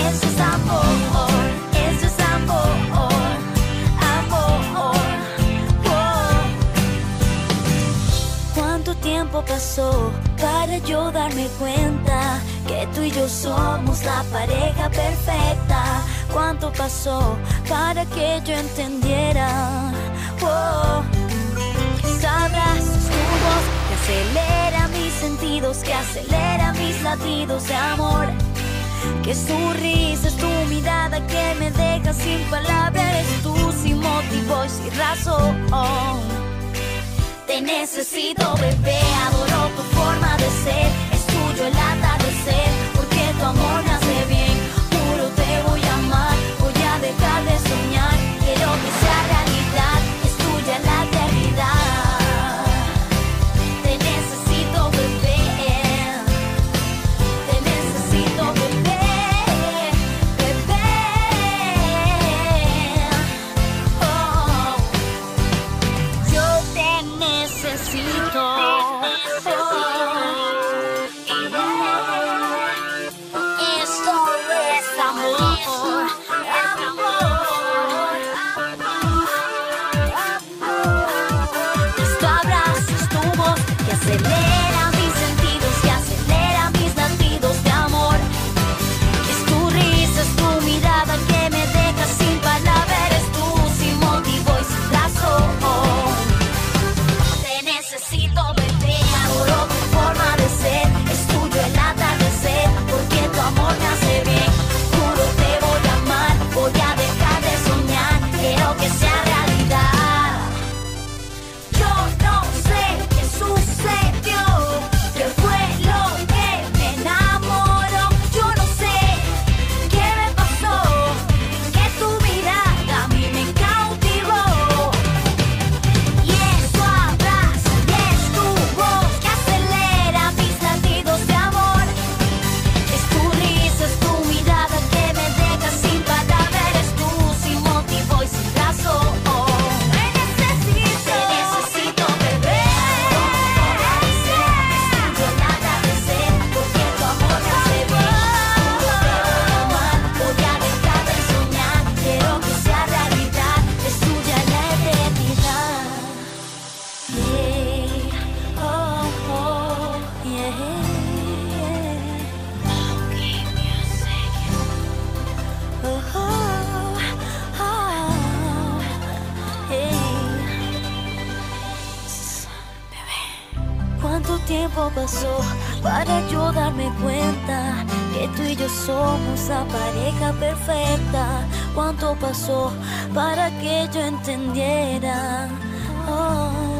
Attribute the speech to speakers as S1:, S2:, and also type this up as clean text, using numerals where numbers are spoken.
S1: Eso es amor, eso es amor, amor. Oh. ¿Cuánto tiempo pasó para yo darme cuenta que tú y yo somos la pareja perfecta? ¿Cuánto pasó para que yo entendiera? Oh. Que sabrás tu voz que acelera mis sentidos, que acelera mis latidos de amor. Que es tu risa, es tu mirada que me deja sin palabras. Eres tú sin motivo y sin razón. Te necesito, bebé, adoro tu forma de ser. Es tuyo el atardecer, porque tu amor me hace bien. Juro te voy a amar, voy a dejar de soñar. Quiero que sea realidad, es tuya la eternidad. Te necesito, bebé, te necesito, bebé, bebé. Oh, yo te necesito. Esto es amor, amor. Tu abrazo es tu voz que acelera mis sentidos, que acelera mis latidos de amor. Es tu risa, es tu mirada que me deja sin palabras. Eres tú sin motivo y sin razón. Te necesito, bebé, adoro tu forma de ser. Es tuyo el atardecer, porque tu amor me hace bien. Juro te voy a amar, voy a dejar de soñar. Quiero que sea realidad. Yo no sé qué sucedió, qué fue lo que me enamoró. Yo no sé qué me pasó, que tu mirada a mí me cautivó. Y es tu abrazo, y es tu voz que acelera mis latidos de amor. Es tu risa, es tu mirada que me deja sin palabras. Eres tú sin motivo y sin razón. Te necesito, bebé. Es tuyo el atardecer, porque tu amor me hace bien. Juro te voy a amar, voy a dejar de soñar. Quiero que sea realidad, es tuya la eternidad. Yeah, oh, oh, yeah. Okay, music. Oh, oh, oh, hey. Bebé. ¿Cuánto tiempo pasó para yo darme cuenta que tú y yo somos la pareja perfecta? ¿Cuánto pasó para que yo entendiera? Oh.